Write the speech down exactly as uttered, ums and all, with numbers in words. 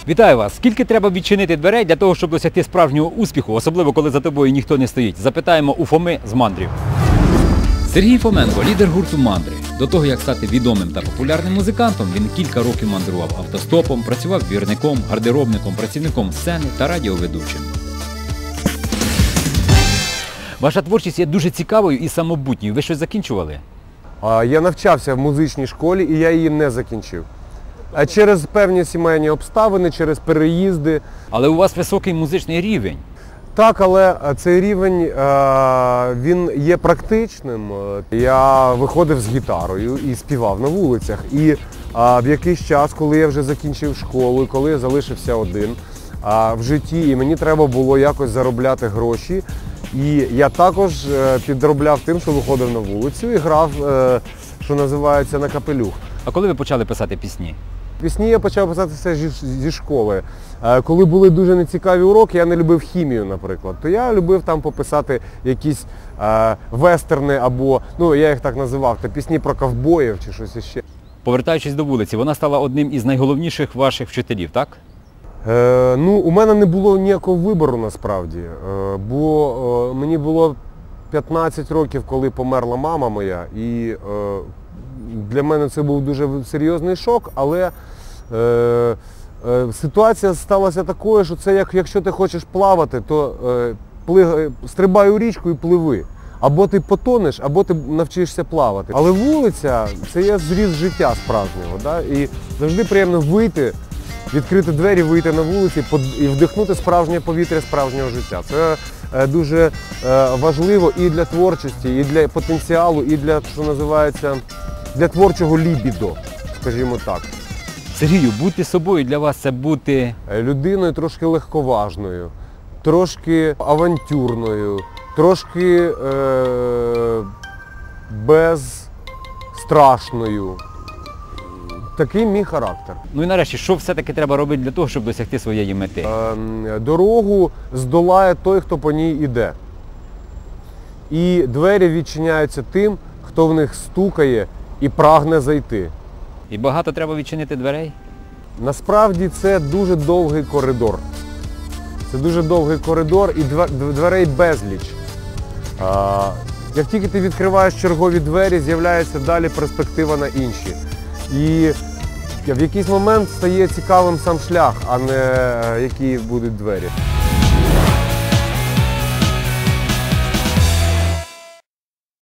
Вітаю вас! Скільки треба відчинити дверей для того, щоб досягти справжнього успіху, особливо коли за тобою ніхто не стоїть? Запитаємо у Фоми з мандрів. Сергій Фоменко – лідер гурту «Мандри». До того, як стати відомим та популярним музикантом, він кілька років мандрував автостопом, працював двірником, гардеробником, працівником сцени та радіоведучим. Ваша творчість є дуже цікавою і самобутньою. Ви щось закінчували? Я навчався в музичній школі і я її не закінчив. А через певні сімейні обставини, через переїзди. Але у вас високий музичний рівень. Так, але цей рівень, він є практичним. Я виходив з гітарою і співав на вулицях. І в якийсь час, коли я вже закінчив школу, коли я залишився один в житті, і мені треба було якось заробляти гроші, і я також підробляв тим, що виходив на вулицю і грав, що називається, на капелюх. А коли ви почали писати пісні? Пісні я почав писати все зі школи. Коли були дуже нецікаві уроки, я не любив хімію, наприклад, то я любив там пописати якісь е, вестерни або, ну я їх так називав, то пісні про ковбоїв чи щось іще. Повертаючись до вулиці, вона стала одним із найголовніших ваших вчителів, так? Е, ну, у мене не було ніякого вибору насправді, е, бо е, мені було п'ятнадцять років, коли померла мама моя, і е, для мене це був дуже серйозний шок, але е, е, ситуація сталася такою, що це як якщо ти хочеш плавати, то е, пли, стрибай у річку і пливи. Або ти потонеш, або ти навчишся плавати. Але вулиця – це є зріз життя справжнього. Да? І завжди приємно вийти, відкрити двері, вийти на вулиці і вдихнути справжнє повітря справжнього життя. Це е, дуже е, важливо і для творчості, і для потенціалу, і для, що називається, для творчого лібідо, скажімо так. Сергію, бути собою для вас – це бути… людиною трошки легковажною, трошки авантюрною, трошки е- безстрашною. Такий мій характер. Ну і нарешті, що все-таки треба робити для того, щоб досягти своєї мети? Е- дорогу здолає той, хто по ній іде. І двері відчиняються тим, хто в них стукає і прагне зайти. І багато треба відчинити дверей? Насправді це дуже довгий коридор. Це дуже довгий коридор і дверей безліч. А, як тільки ти відкриваєш чергові двері, з'являється далі перспектива на інші. І в якийсь момент стає цікавим сам шлях, а не які будуть двері.